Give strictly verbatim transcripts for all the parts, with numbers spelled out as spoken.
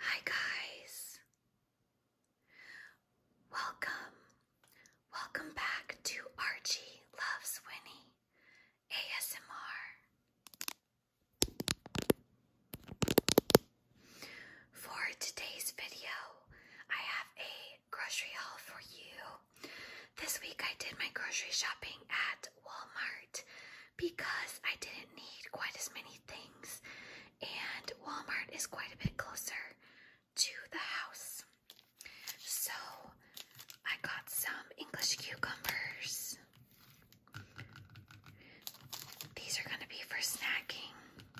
Hi guys, welcome, welcome back to Archie Loves Winnie A S M R. For today's video, I have a grocery haul for you. This week I did my grocery shopping at Walmart because I didn't need quite as many things, and Walmart is quite a bit closer to the house. So I got some English cucumbers. These are going to be for snacking.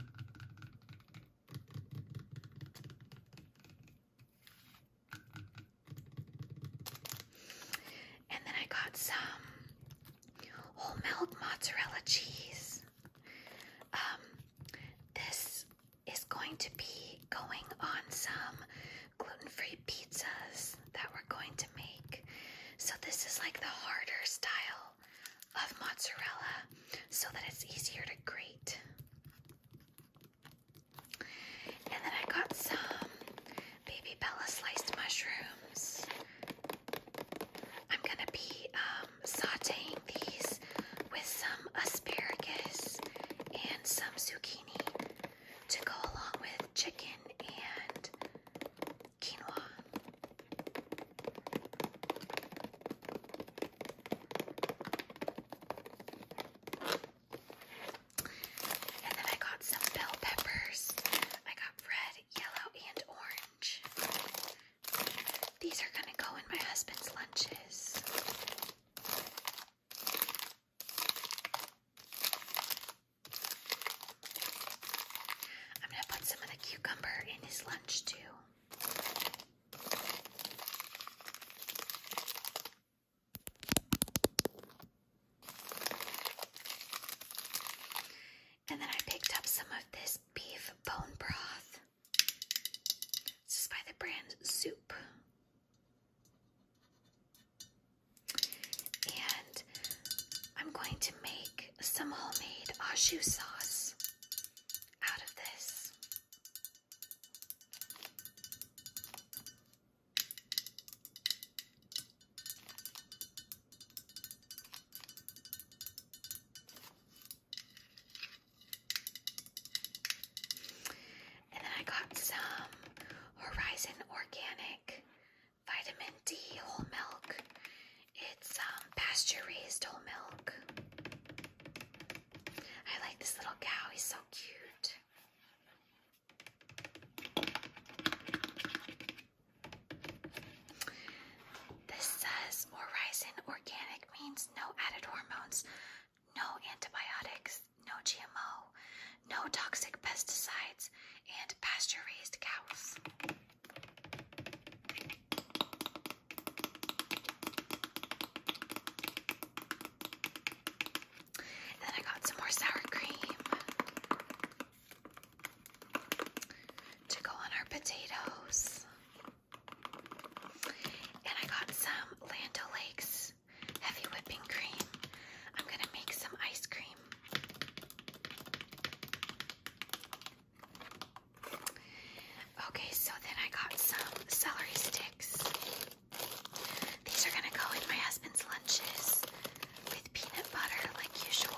And then I got some whole milk mozzarella cheese. Um, this is going to be going on some gluten-free pizzas that we're going to make. So this is like the harder style of mozzarella so that it's easier to grate. And then I got some Baby Bella sliced mushrooms. I'm gonna be um, sauteing these with some asparagus and some zucchini to go along with chicken and quinoa. And then I got some bell peppers. I got red, yellow, and orange. These are gonna go in my husband's lunches. I'm gonna put some of the cucumber in his lunch too. And then I picked up some of this beef bone broth. This is by the brand Soup. And I'm going to make some homemade au jus sauce out of this. And then I got some Horizon Organic Vitamin D whole milk. It's um, pasture-raised whole milk. I like this little cow. He's so cute. This says Horizon Organic means no added hormones, no antibiotics, no G M O, no toxic pesticides, and pasture-raised cows. And then I got some more sour cream to go on our potatoes. And I got some Land O'Lakes heavy whipping cream. I'm gonna make some ice cream. Okay, so then I got some celery sticks. These are gonna go in my husband's lunches with peanut butter like usual.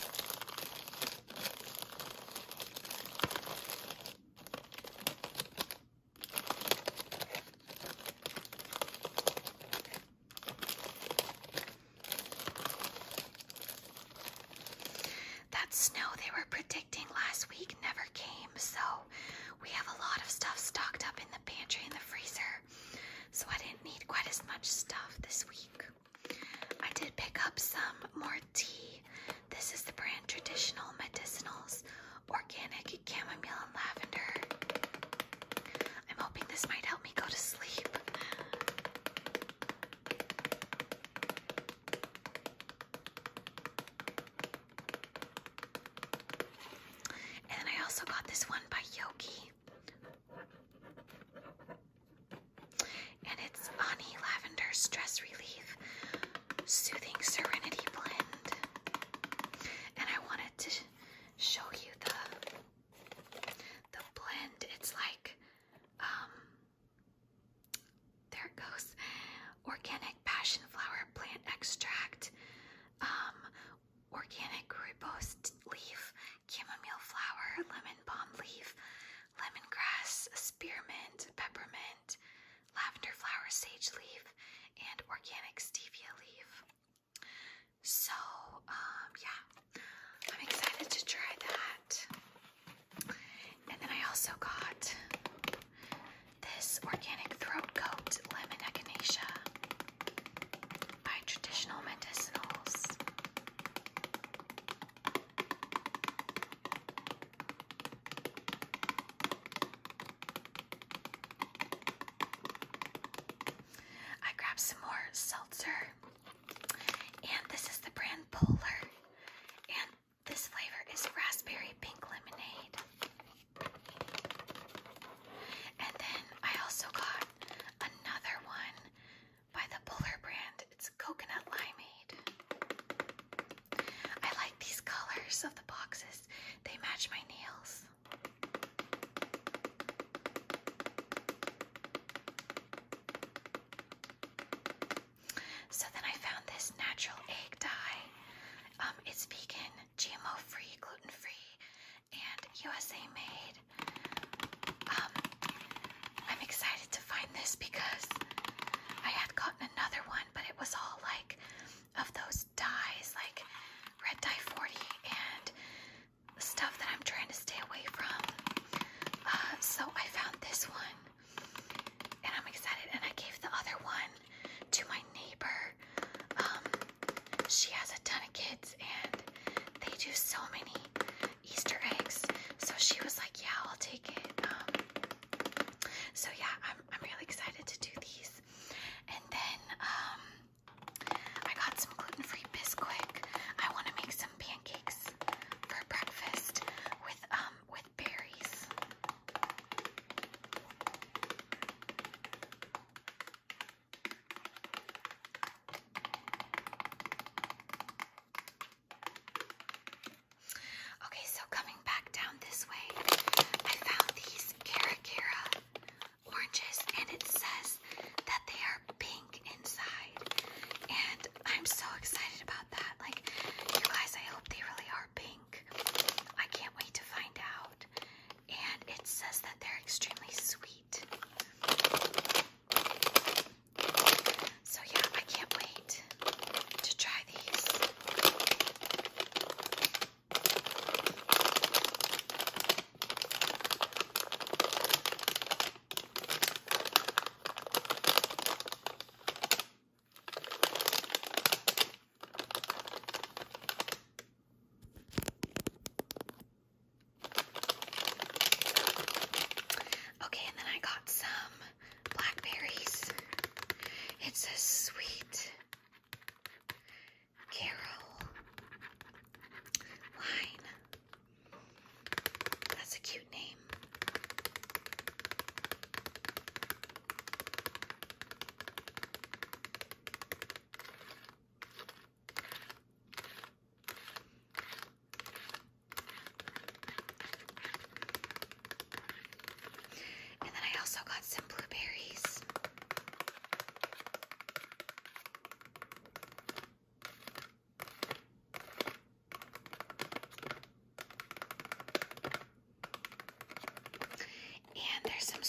That snow they were predicting last week never came, so we have a lot of stuff stocked up in the pantry and the freezer, so I didn't need quite as much stuff this week. I did pick up some more tea. This is the brand Traditional Medicinals Organic Chamomile and Lavender. I'm hoping this might help me go to sleep. And then I also got this one by Yogi. And it's Honey Lavender Stress Relief Soothing Serenity Blend. And I wanted to show you the the blend. It's like um um, organic rooibos leaf, chamomile flower, lemon balm leaf, lemongrass, spearmint, peppermint, lavender flower, sage leaf, and organic stevia leaf. So, um, yeah, I'm excited to try that. And then I also got this organic throat coat, lemon echinacea by Traditional Medicinals. I grabbed some more seltzer, and this is the brand Polar, and this flavor is raspberry pink lemonade. And then I also got another one by the Polar brand. It's coconut limeade. I like these colors of the boxes. They match my nails. So then I found this natural egg dye. Um, it's vegan, G M O-free, gluten-free, and U S A made. Um, I'm excited to find this because I had gotten another one, but it was all like of those dyes, like red dye forty and stuff that I'm trying to stay away from. Uh, so I found this one, and I'm excited. And I gave the other one to my neighbor. Um, she has a ton of kids, and they do so many Easter eggs. So she was like, "Yeah, I'll take it." Um, so yeah, I'm I'm really excited to do these. And then um, I got some gluten-free Bisquick. I want to make some pancakes for breakfast with um with berries. Okay, so coming back down this way, I found these Cara Cara oranges, and it says that they are pink inside, and I'm so excited about that. Like, you guys, I hope they really are pink. I can't wait to find out. And it says that they're extremely sweet. So yeah, I can't wait to try these. Okay, and then I got some blackberries. It says sweet Carol wine. That's a cute name. And then I also got some blueberries. And there's some